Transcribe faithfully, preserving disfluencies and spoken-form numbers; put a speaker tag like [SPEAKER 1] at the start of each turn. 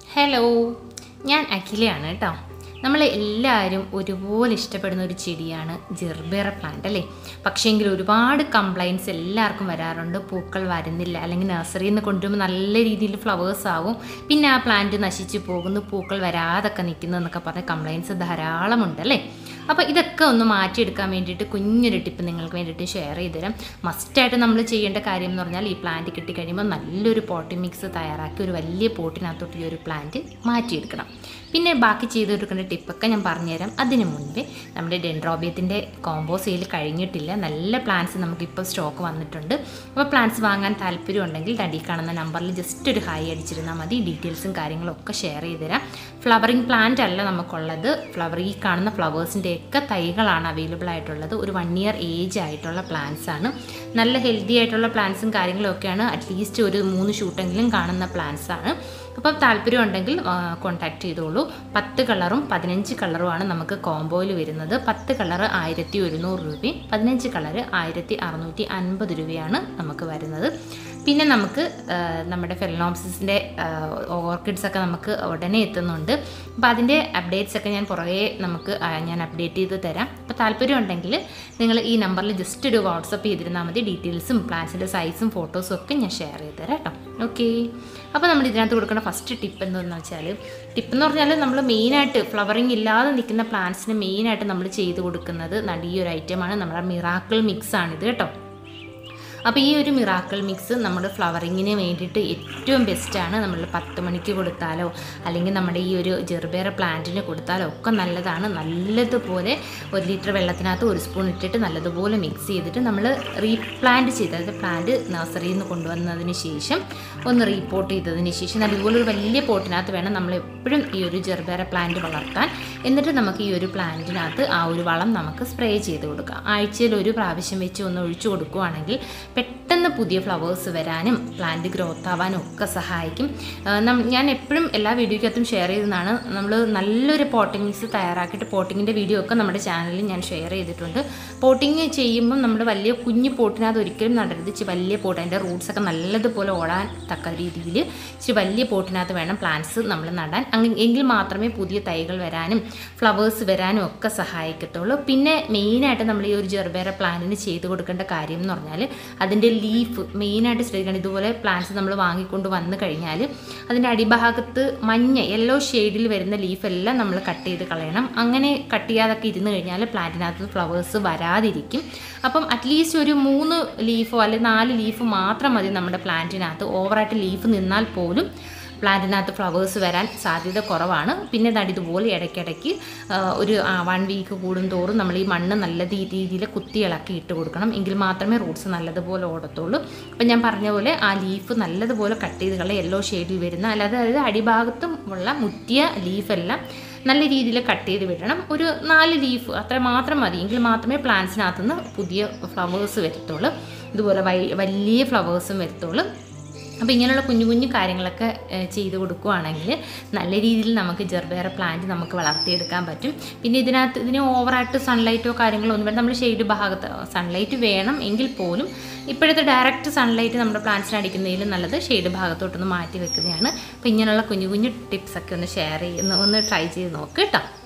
[SPEAKER 1] Hello, ഞാൻ അഖിലയാണ് കേട്ടോ. നമ്മളെല്ലാവരും ഒരുപോലെ ഇഷ്ടപ്പെടുന്ന ഒരു ചെടിയാണ് ജെർബേറ പ്ലാന്റ് അല്ലേ. പക്ഷേങ്കിൽ ഒരുപാട് കംപ്ലൈൻറ്റ്സ് എല്ലാവർക്കും വരാറുണ്ട്. പൂക്കൾ വരുന്നില്ല, അല്ലെങ്കിൽ നഴ്സറിയിൽ നിന്ന് കൊണ്ടുവരുമ്പോൾ നല്ല രീതിയിൽ ഫ്ലവേഴ്സ് ആവും, പിന്നെ ആ പ്ലാന്റ് നശിച്ചു പോകുന്നു, പൂക്കൾ വരാതൊക്കെ നിൽക്കുന്നു എന്നൊക്കെ പറഞ്ഞ കംപ്ലൈൻറ്റ്സ് ധാരാളമുണ്ട് അല്ലേ. അപ്പോൾ ഇതൊക്കെ ഒന്ന് മാറ്റിയെടുക്കാൻ വേണ്ടിയിട്ട് കുഞ്ഞൊരു ടിപ്പ് നിങ്ങൾക്ക് വേണ്ടിയിട്ട് ഷെയർ ചെയ്ത് തരാം. മസ്റ്റായിട്ട് നമ്മൾ ചെയ്യേണ്ട കാര്യം എന്ന് പറഞ്ഞാൽ ഈ പ്ലാന്റ് കിട്ടിക്കഴിയുമ്പോൾ നല്ലൊരു പോട്ടിംഗ് മിക്സ് തയ്യാറാക്കി ഒരു വലിയ പോട്ടിനകത്തോട്ട് ഈ ഒരു പ്ലാന്റ് മാറ്റിയെടുക്കണം. പിന്നെ ബാക്കി ചെയ്ത് കൊടുക്കേണ്ട ടിപ്പൊക്കെ ഞാൻ പറഞ്ഞുതരാം. അതിന് മുൻപേ നമ്മുടെ ഡെൻഡ്രോബിയത്തിൻ്റെ കോംബോ സെയിൽ കഴിഞ്ഞിട്ടില്ല. നല്ല പ്ലാന്റ്സ് നമുക്കിപ്പോൾ സ്റ്റോക്ക് വന്നിട്ടുണ്ട്. അപ്പോൾ പ്ലാന്റ്സ് വാങ്ങാൻ താല്പര്യം ഉണ്ടെങ്കിൽ അടി കാണുന്ന നമ്പറിൽ ജസ്റ്റ് ഒരു ഹായ് അടിച്ചിരുന്നാൽ മതി. ഡീറ്റെയിൽസും കാര്യങ്ങളും ഒക്കെ ഷെയർ ചെയ്ത് തരാം. ഫ്ലവറിങ് പ്ലാന്റ് അല്ല നമുക്കുള്ളത്, ഫ്ലവർ ഈ കാണുന്ന ഫ്ലവേഴ്സിൻ്റെ ഒക്കെ തൈകളാണ് അവൈലബിൾ ആയിട്ടുള്ളത്. ഒരു വൺ ഇയർ ഏജ് ആയിട്ടുള്ള പ്ലാന്റ്സ് ആണ്. നല്ല ഹെൽത്തി ആയിട്ടുള്ള പ്ലാന്റ്സും കാര്യങ്ങളും ഒക്കെയാണ്. അറ്റ്ലീസ്റ്റ് ഒരു മൂന്ന് ഷൂട്ടെങ്കിലും കാണുന്ന പ്ലാന്റ്സ് ആണ്. അപ്പം താല്പര്യം ഉണ്ടെങ്കിൽ കോൺടാക്ട് ചെയ്തോളൂ. പത്ത് കളറും പതിനഞ്ച് കളറുമാണ് നമുക്ക് കോംബോയിൽ വരുന്നത്. പത്ത് കളറ് ആയിരത്തി ഒരുന്നൂറ് രൂപയും പതിനഞ്ച് കളറ് ആയിരത്തി അറുന്നൂറ്റി അൻപത് രൂപയാണ് നമുക്ക് വരുന്നത്. പിന്നെ നമുക്ക് നമ്മുടെ ഫെലനോപ്സിസിൻ്റെ ഓർക്കിഡ്സൊക്കെ നമുക്ക് ഉടനെ എത്തുന്നുണ്ട്. അപ്പോൾ അതിൻ്റെ അപ്ഡേറ്റ്സ് ഒക്കെ ഞാൻ പുറകെ നമുക്ക് ഞാൻ അപ്ഡേറ്റ് ചെയ്ത് തരാം. അപ്പോൾ താല്പര്യം ഉണ്ടെങ്കിൽ നിങ്ങൾ ഈ നമ്പറിൽ ജസ്റ്റ് ഒരു വാട്സപ്പ് ചെയ്തിരുന്നാൽ മതി. ഡീറ്റെയിൽസും പ്ലാന്റ്സിൻ്റെ സൈസും ഫോട്ടോസും ഒക്കെ ഞാൻ ഷെയർ ചെയ്ത് തരാം കേട്ടോ. ഓക്കെ, അപ്പോൾ നമ്മൾ ഇതിനകത്ത് കൊടുക്കുന്ന ഫസ്റ്റ് ടിപ്പ് എന്താണെന്ന് വെച്ചാൽ, ടിപ്പ് എന്ന് പറഞ്ഞാൽ നമ്മൾ മെയിനായിട്ട് ഫ്ലവറിങ് ഇല്ലാതെ നിൽക്കുന്ന പ്ലാന്റ്സിന് മെയിനായിട്ട് നമ്മൾ ചെയ്ത് കൊടുക്കുന്നത് ഈ ഒരു ഐറ്റമാണ്. നമ്മുടെ മിറാക്കിൾ മിക്സ് ആണിത് കേട്ടോ. അപ്പോൾ ഈ ഒരു മിറാക്കിൾ മിക്സ് നമ്മുടെ ഫ്ലവറിങ്ങിന് വേണ്ടിയിട്ട് ഏറ്റവും ബെസ്റ്റാണ്. നമ്മൾ പത്ത് മണിക്ക് കൊടുത്താലോ അല്ലെങ്കിൽ നമ്മുടെ ഈ ഒരു ജെർബേറ പ്ലാന്റിന് കൊടുത്താലോ ഒക്കെ നല്ലതാണ്. നല്ലതുപോലെ ഒരു ലിറ്റർ വെള്ളത്തിനകത്ത് ഒരു സ്പൂൺ ഇട്ടിട്ട് നല്ലതുപോലെ മിക്സ് ചെയ്തിട്ട് നമ്മൾ റീപ്ലാന്റ് ചെയ്ത്, അതായത് പ്ലാന്റ് നഴ്സറിയിൽ നിന്ന് കൊണ്ടുവന്നതിന് ശേഷം ഒന്ന് റീപോർട്ട് ചെയ്തതിന് ശേഷം അതുപോലെ ഒരു വലിയ പോട്ടിനകത്ത് വേണം നമ്മൾ എപ്പോഴും ഈ ഒരു ജെർബേറ പ്ലാന്റ് വളർത്താൻ. എന്നിട്ട് നമുക്ക് ഈ ഒരു പ്ലാന്റിനകത്ത് ആ ഒരു വളം നമുക്ക് സ്പ്രേ ചെയ്ത് കൊടുക്കാം. ആഴ്ചയിൽ ഒരു പ്രാവശ്യം വെച്ച് ഒന്ന് ഒഴിച്ചു കൊടുക്കുകയാണെങ്കിൽ പെട്ടെന്ന് പുതിയ ഫ്ലവേഴ്സ് വരാനും പ്ലാന്റ് ഗ്രോത്ത് ആവാനും ഒക്കെ സഹായിക്കും. ഞാൻ എപ്പോഴും എല്ലാ വീഡിയോയ്ക്കകത്തും ഷെയർ ചെയ്തതാണ്. നമ്മൾ നല്ലൊരു പോട്ടിംഗ് മിക്സ് തയ്യാറാക്കിയിട്ട് പോട്ടിങ്ങിൻ്റെ വീഡിയോ ഒക്കെ നമ്മുടെ ചാനലിൽ ഞാൻ ഷെയർ ചെയ്തിട്ടുണ്ട്. പോട്ടിങ് ചെയ്യുമ്പം നമ്മൾ വലിയ കുഞ്ഞു പോട്ടിനകത്ത് ഒരിക്കലും നടരുത്. ഇച്ചിരി വലിയ പോട്ട്, അതിൻ്റെ റൂട്ട്സൊക്കെ നല്ലതുപോലെ ഓടാൻ തക്ക രീതിയിൽ ഇച്ചിരി വലിയ പോട്ടിനകത്ത് വേണം പ്ലാന്റ്സ് നമ്മൾ നടാൻ. എങ്കിൽ മാത്രമേ പുതിയ തൈകൾ വരാനും ഫ്ലവേഴ്സ് വരാനും ഒക്കെ സഹായിക്കത്തുള്ളൂ. പിന്നെ മെയിനായിട്ട് നമ്മൾ ഈ ഒരു ജെർബേറ പ്ലാന്റിന് ചെയ്ത് കൊടുക്കേണ്ട കാര്യം എന്ന് പറഞ്ഞാൽ അതിൻ്റെ ലീഫ് മെയിനായിട്ട് ശ്രദ്ധിക്കണം. ഇതുപോലെ പ്ലാന്റ്സ് നമ്മൾ വാങ്ങിക്കൊണ്ട് വന്നു കഴിഞ്ഞാൽ അതിൻ്റെ അടിഭാഗത്ത് മഞ്ഞ യെല്ലോ ഷെയ്ഡിൽ വരുന്ന ലീഫെല്ലാം നമ്മൾ കട്ട് ചെയ്ത് കളയണം. അങ്ങനെ കട്ട് ചെയ്യാതൊക്കെ ഇരുന്ന് കഴിഞ്ഞാൽ പ്ലാന്റിനകത്ത് ഫ്ലവേഴ്സ് വരാതിരിക്കും. അപ്പം അറ്റ്ലീസ്റ്റ് ഒരു മൂന്ന് ലീഫോ അല്ലെങ്കിൽ നാല് ലീഫ് മാത്രം മതി നമ്മുടെ പ്ലാന്റിനകത്ത്. ഓവറായിട്ട് ലീഫ് നിന്നാൽ പോലും പ്ലാന്റിനകത്ത് ഫ്ലവേഴ്സ് വരാൻ സാധ്യത കുറവാണ്. പിന്നെ അത് ഇതുപോലെ ഇടയ്ക്കിടയ്ക്ക് ഒരു വൺ വീക്ക് കൂടും തോറും നമ്മൾ ഈ മണ്ണ് നല്ല രീതിയിൽ കുത്തി ഇളക്കി ഇട്ട് കൊടുക്കണം. എങ്കിൽ മാത്രമേ റൂട്ട്സ് നല്ലതുപോലെ ഓടത്തുള്ളൂ. അപ്പം ഞാൻ പറഞ്ഞ പോലെ ആ ലീഫ് നല്ലതുപോലെ കട്ട് ചെയ്ത് കളയും. യെല്ലോ ഷെയ്ഡിൽ വരുന്ന അല്ലാതെ അതായത് അടിഭാഗത്തും ഉള്ള മുറ്റിയ ലീഫെല്ലാം നല്ല രീതിയിൽ കട്ട് ചെയ്ത് വിടണം. ഒരു നാല് ലീഫ് അത്ര മാത്രം മതി. എങ്കിൽ മാത്രമേ പ്ലാന്റ്സിനകത്തുനിന്ന് പുതിയ ഫ്ലവേഴ്സ് വരത്തുള്ളൂ. ഇതുപോലെ വലിയ ഫ്ലവേഴ്സും വരത്തുള്ളൂ. അപ്പോൾ ഇങ്ങനെയുള്ള കുഞ്ഞു കുഞ്ഞു കാര്യങ്ങളൊക്കെ ചെയ്ത് കൊടുക്കുകയാണെങ്കിൽ നല്ല രീതിയിൽ നമുക്ക് ജെർബേറ പ്ലാന്റ് നമുക്ക് വളർത്തിയെടുക്കാൻ പറ്റും. പിന്നെ ഇതിനകത്ത് ഇതിന് ഓവറായിട്ട് സൺലൈറ്റോ കാര്യങ്ങളോ ഒന്നും വേണം. നമ്മൾ ഷെയ്ഡ് ഭാഗത്ത് സൺലൈറ്റ് വേണം എങ്കിൽ പോലും ഇപ്പോഴത്തെ ഡയറക്റ്റ് സൺലൈറ്റ് നമ്മുടെ പ്ലാന്റ്സിന് അടിക്കുന്നതിലും നല്ലത് ഷെയ്ഡ് ഭാഗത്തോട്ടൊന്ന് മാറ്റി വെക്കുന്നതാണ്. അപ്പോൾ ഇങ്ങനെയുള്ള കുഞ്ഞു കുഞ്ഞു ടിപ്സൊക്കെ ഒന്ന് ഷെയർ ചെയ്യുന്ന ഒന്ന് ട്രൈ ചെയ്ത് നോക്ക് കേട്ടോ.